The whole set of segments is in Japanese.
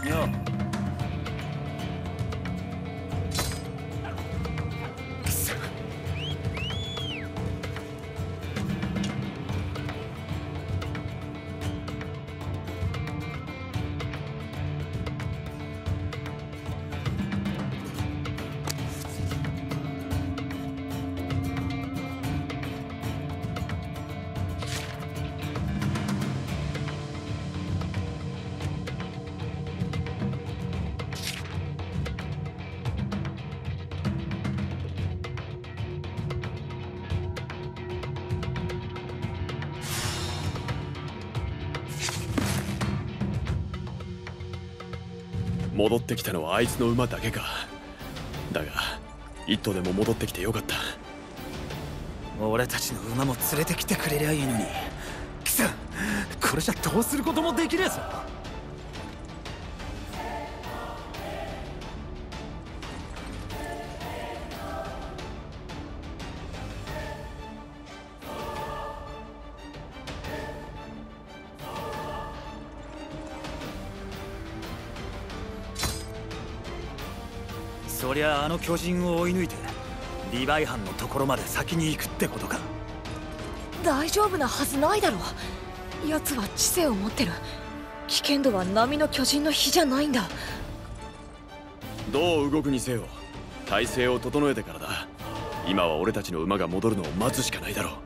よ。 戻ってきたのはあいつの馬だけか。だが一頭でも戻ってきてよかった。 俺たちの馬も連れてきてくれりゃいいのに。くそ、これじゃどうすることもできねえぞ。そりゃあの巨人を追い抜いてリヴァイ班のところまで先に行くってことか。 大丈夫なはずないだろ。奴は知性を持ってる。危険度は波の巨人の比じゃないんだ。 どう動くにせよ体勢を整えてからだ。今は俺たちの馬が戻るのを待つしかないだろう。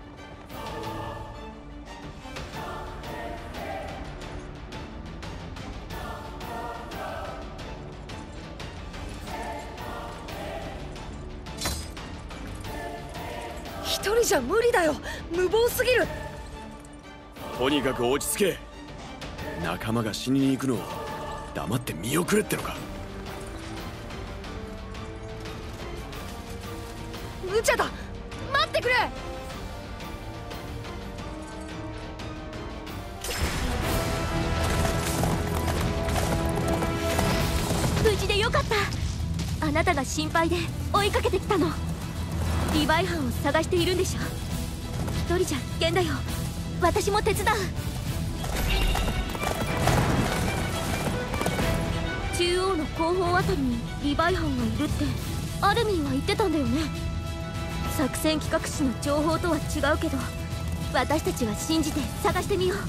一人じゃ無理だよ。無謀すぎる。 とにかく落ち着け。仲間が死にに行くのを黙って見送れってのか。 無茶だ。待ってくれ。 無事でよかった。あなたが心配で追いかけてきたの。リヴァイ班を探しているんでしょ。一人じゃ危険だよ。私も手伝う。中央の後方あたりにリヴァイ班がいるってアルミンは言ってたんだよね。作戦企画士の情報とは違うけど私たちは信じて探してみよう。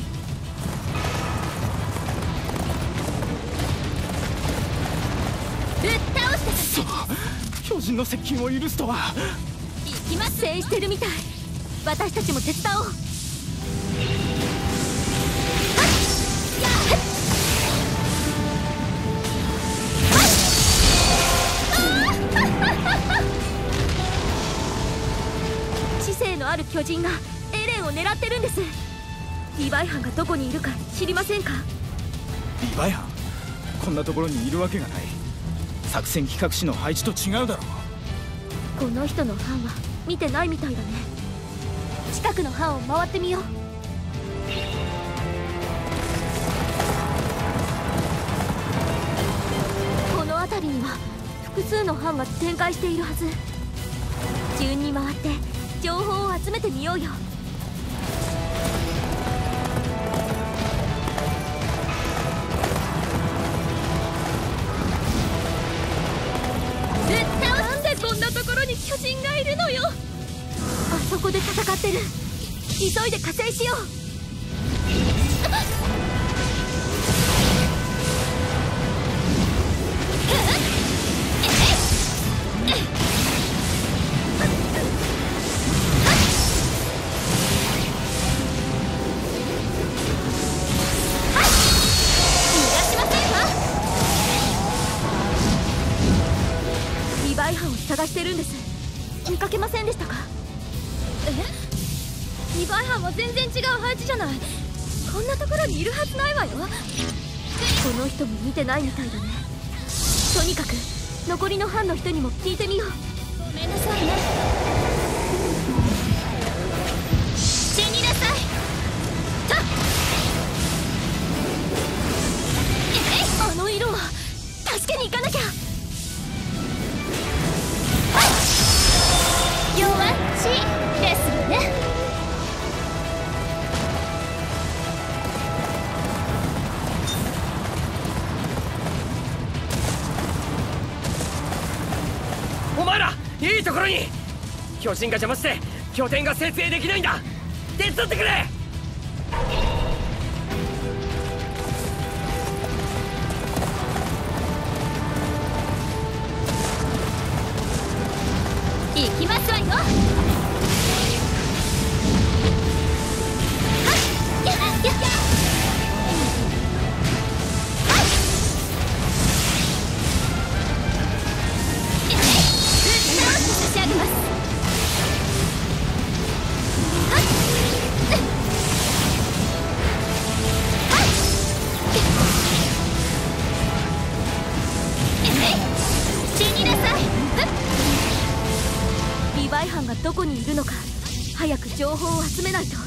ぶっ倒してた。 巨人の接近を許すとは。 今制してるみたい。私たちも手伝おう。知性のある巨人がエレンを狙ってるんです。リヴァイ班がどこにいるか知りませんか？ リヴァイ班こんなところにいるわけがない。作戦企画士の配置と違うだろう。 この人の班は見てないみたいだね。近くの班を回ってみよう。この辺りには複数の班が展開しているはず。順に回って情報を集めてみようよ。なんでこんなところに巨人がいるのよ。あそこで戦ってる。急いで加勢しよう。リヴァイ班を探してるんです。見かけませんでしたか？リヴァイ班は全然違う配置じゃない。こんなところにいるはずないわよ。この人も見てないみたいだね。とにかく残りの班の人にも聞いてみよう。ごめんなさいね。死になさい。あの色は助けに行かなきゃ。弱っちですよね。 いいところに。巨人が邪魔して拠点が設営できないんだ。手伝ってくれ。 行きますわよ。差し上げます。死になさい。リヴァイ班がどこにいるのか早く情報を集めないと。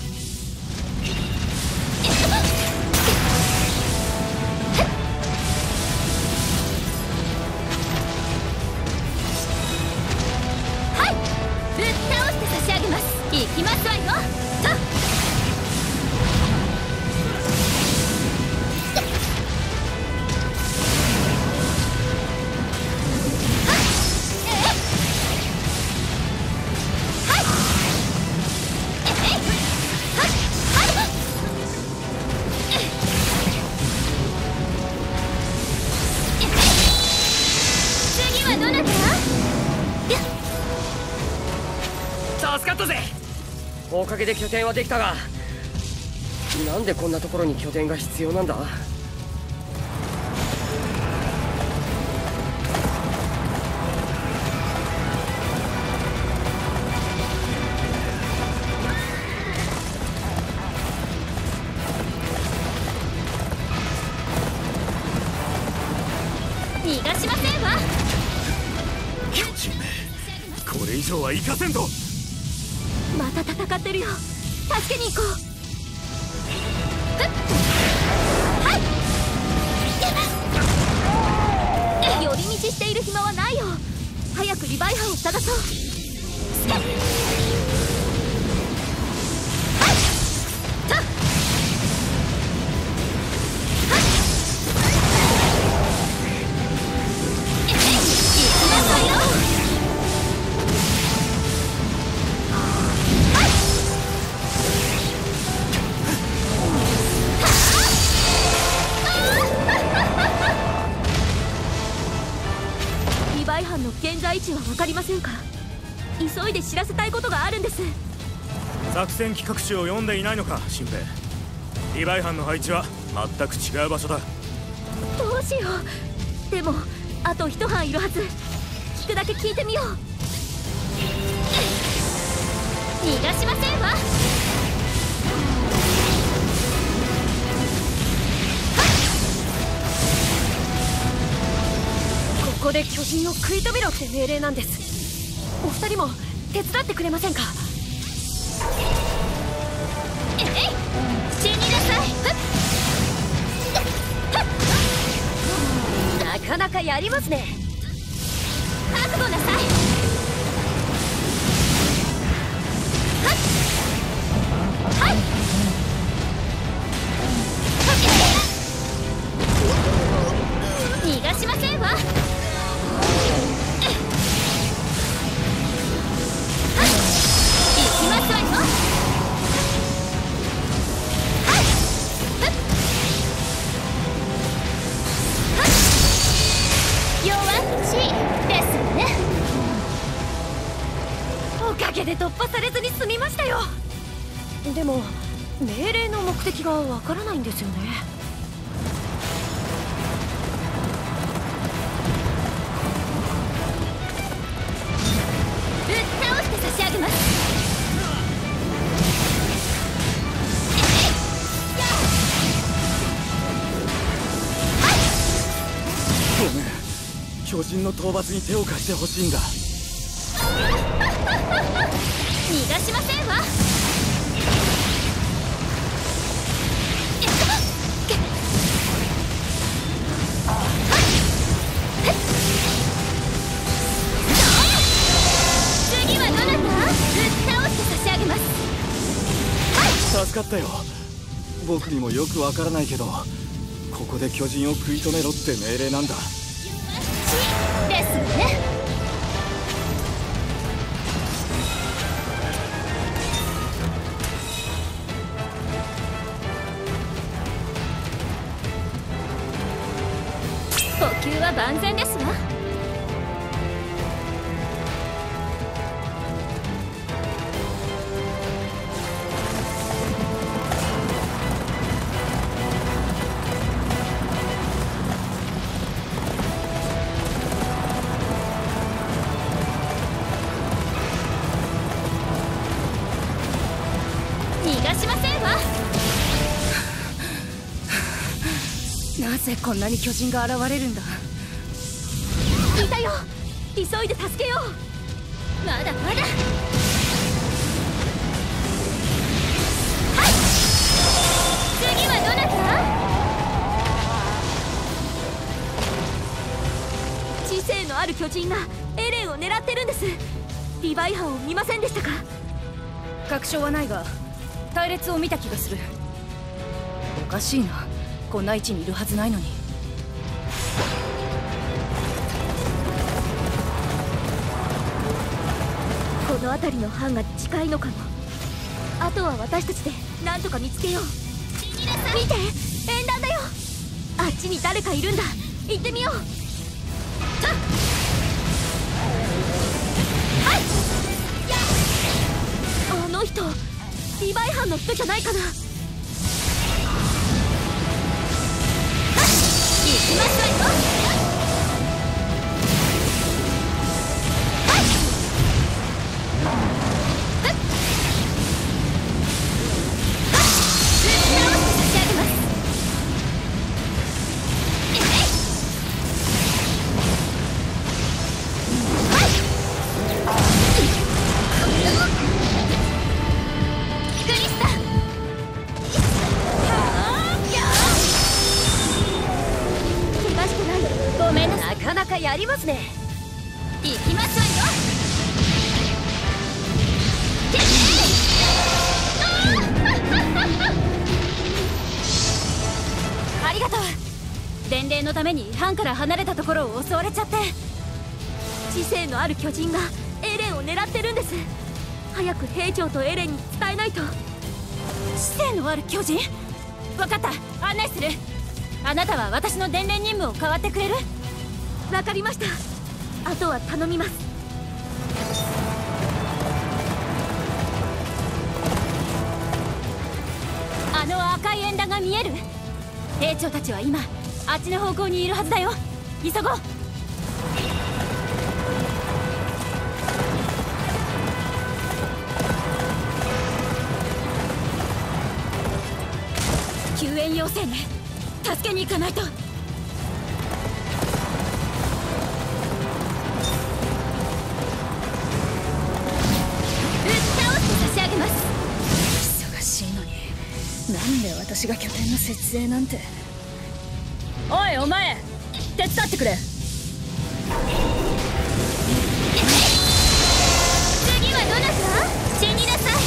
はい、ぶっ倒して差し上げます。行きますわよ。 助かったぜ。おかげで拠点はできたが、なんでこんなところに拠点が必要なんだ。 逃がしませんわ。 巨人め、これ以上は行かせんぞ。 また戦ってるよ。助けに行こう。はい。寄り道している暇はないよ。早くリヴァイ班を探そう。リヴァイ班の現在位置は分かりませんか？急いで知らせたいことがあるんです。 作戦企画書を読んでいないのか、新兵。リヴァイ班の配置は全く違う場所だ。 どうしよう。でもあと一班いるはず。聞くだけ聞いてみよう。逃がしませんわ。ここで巨人を食い止めろって命令なんです。お二人も手伝ってくれませんか？えい、死になさい。なかなかやりますね。覚悟なさい。はい。逃がしませんわ。行きますわよ。弱っちいですね。おかげで突破されずに済みましたよ。でも命令の目的がわからないんですよね。ぶっ倒して差し上げます。 ごめん、巨人の討伐に手を貸してほしいんだ。 逃がしませんわ。次はどなた？ぶっ倒して差し上げます。 助かったよ。僕にもよくわからないけど、ここで巨人を食い止めろって命令なんだ。 ですね。 地球は万全ですわ。逃がしませんわ。 なぜこんなに巨人が現れるんだ。 いたよ、急いで助けよう。まだまだ。はい、次はどなた？知性のある巨人がエレンを狙ってるんです。リヴァイ班を見ませんでしたか？ 確証はないが隊列を見た気がする。おかしいな、こんな位置にいるはずないのに。 この辺りの班が近いのかも。あとは私たちで何とか見つけよう。見て、演壇だよ。あっちに誰かいるんだ。行ってみよう。はい、あの人リヴァイ班の人じゃないかな。行きますわよ。なかなかやりますね。行きますわよ。ありがとう。伝令のために班から離れたところを襲われちゃって。知性のある巨人がエレンを狙ってるんです。早く兵長とエレンに伝えないと。知性のある巨人？分かった、案内する。あなたは私の伝令任務を代わってくれる？わかりました。あとは頼みます。あの赤い円盤が見える？兵長たちは今あっちの方向にいるはずだよ。急ごう。救援要請ね。助けに行かないと。 忙しいのになんで私が拠点の設営なんて。おいお前、手伝ってくれ。 次はどなた？死になさい。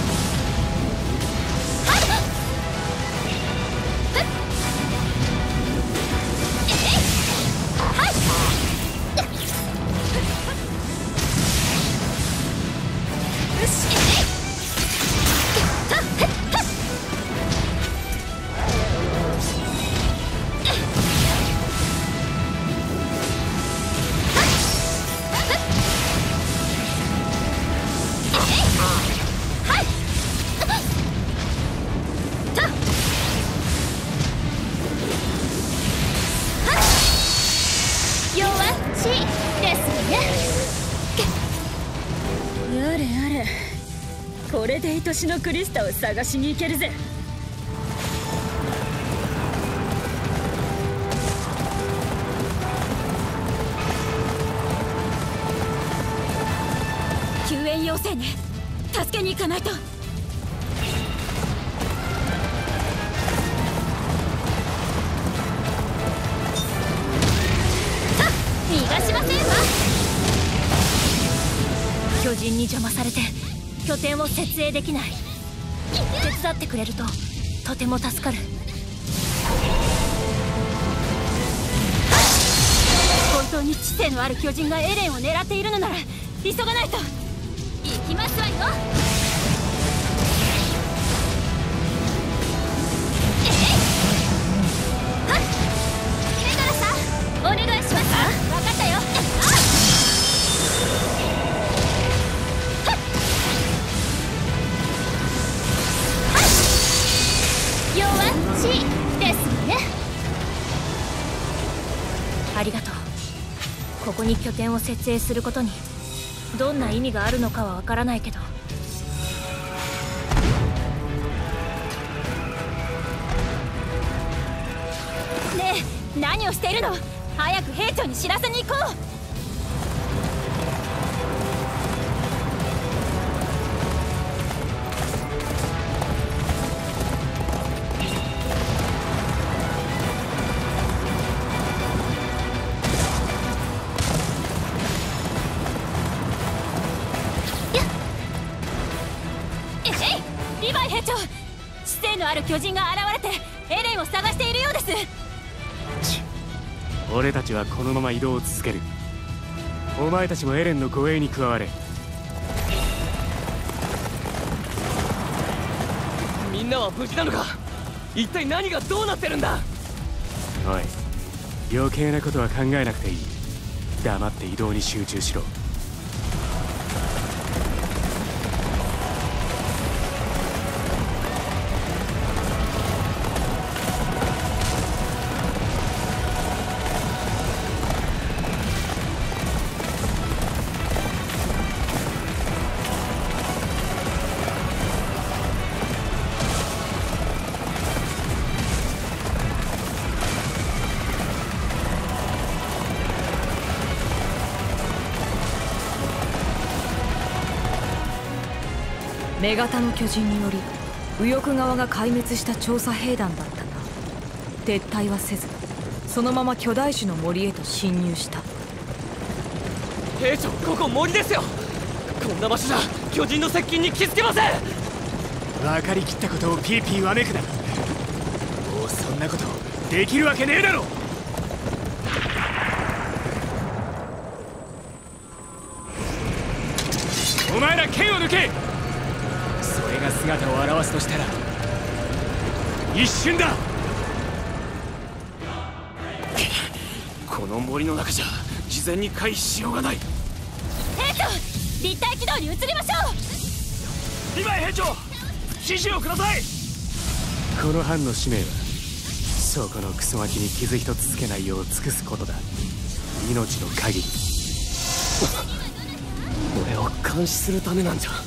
やれやれ、これで愛しのクリスタを探しに行けるぜ。 救援要請ね。助けに行かないと。逃がしませんわ。巨人に邪魔されて拠点を設営できない。手伝ってくれるととても助かる。本当に知性のある巨人がエレンを狙っているのなら急がないと。行きますわよ。ケガラさん、お願いちですね。 ありがとう。ここに拠点を設営することにどんな意味があるのかはわからないけど、 ねえ、何をしているの。早く兵長に知らせに行こう。リヴァイ兵長、知性のある巨人が現れてエレンを探しているようです。 俺たちはこのまま移動を続ける。お前たちもエレンの護衛に加われ。 みんなは無事なのか。一体何がどうなってるんだ。 おい、余計なことは考えなくていい。黙って移動に集中しろ。 女型の巨人により右翼側が壊滅した調査兵団だったが、撤退はせずそのまま巨大種の森へと侵入した。 兵長、ここ森ですよ。こんな場所じゃ巨人の接近に気づけません。 分かりきったことをピーピーわめくな。もうそんなことできるわけねえだろ。お前ら剣を抜け。それが姿を現すとしたら一瞬だ。 この森の中じゃ事前に回避しようがない。 兵長、立体軌道に移りましょう。 リヴァイ兵長、指示をください。 この班の使命はそこのクソガキに傷一つつけないよう尽くすことだ。命の限り。 俺を監視するためなんじゃ。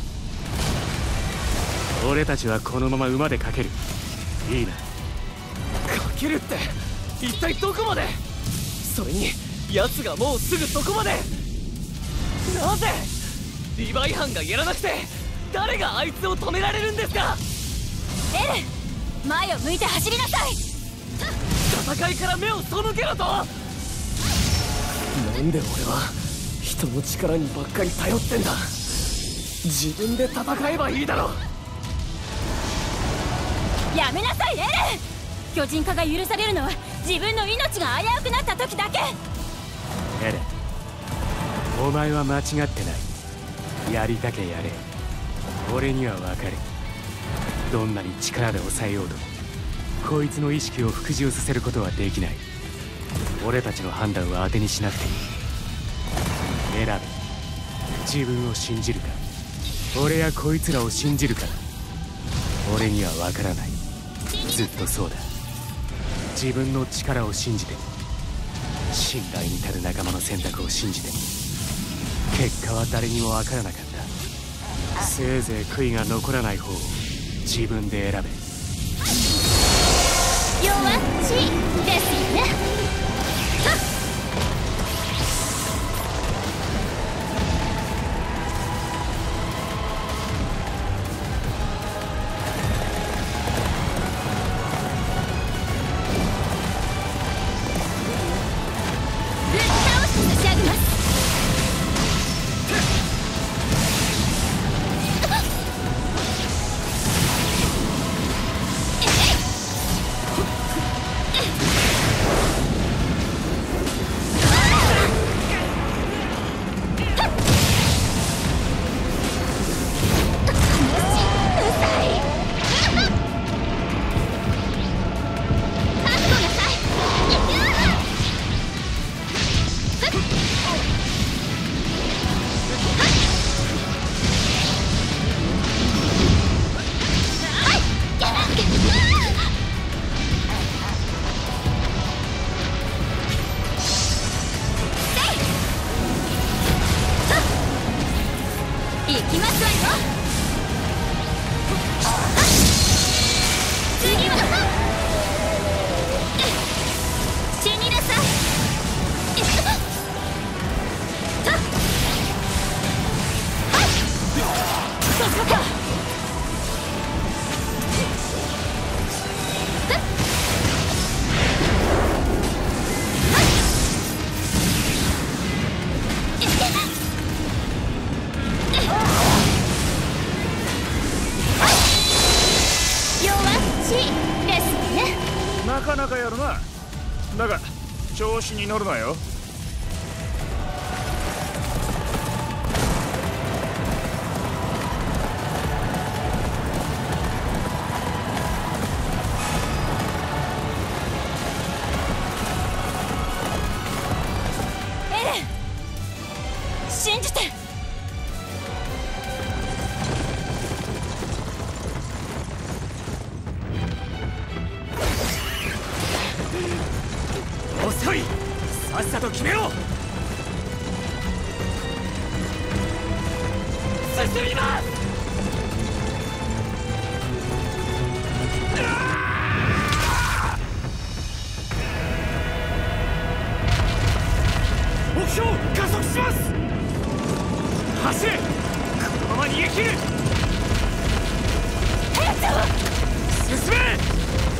俺たちはこのまま馬でかける。いいな。 かけるって一体どこまで。それに奴がもうすぐそこまで。なぜリヴァイ班がやらなくて誰があいつを止められるんですか。 エレン、前を向いて走りなさい。 戦いから目を背けろと。なんで俺は人の力にばっかり頼ってんだ。自分で戦えばいいだろ。 やめなさいエレン。巨人化が許されるのは自分の命が危うくなった時だけ。 エレン、お前は間違ってない。やりたけやれ。俺には分かる。どんなに力で抑えようともこいつの意識を服従させることはできない。俺たちの判断は当てにしなくていい。選べ。自分を信じるか、俺やこいつらを信じるか。俺には分からない。ずっとそうだ。自分の力を信じても、信頼に足る仲間の選択を信じても、結果は誰にも分からなかった。せいぜい悔いが残らない方を自分で選べ。 弱っちですよね。はっ。 しいですわね。 なかなかやるな。だが調子に乗るなよ。 エレン、信じて。 遅い、さっさと決めろ。進みます。目標加速します。走れ、このまま逃げ切る。進め。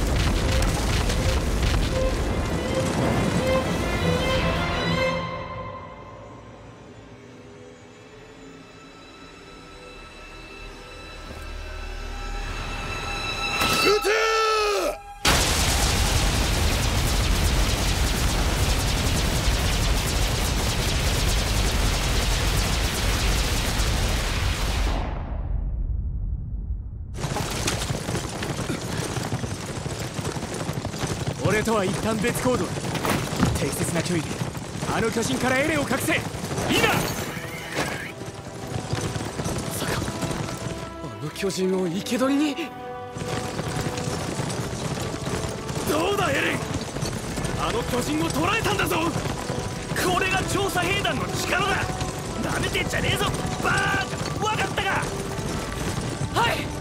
俺とは一旦別行動だ。適切な距離であの巨人からエレンを隠せ。いいな。まさかあの巨人を生け捕りに。どうだエレン、あの巨人を捕らえたんだぞ。これが調査兵団の力だ。なめてんじゃねえぞバーカ。分かったか。はい。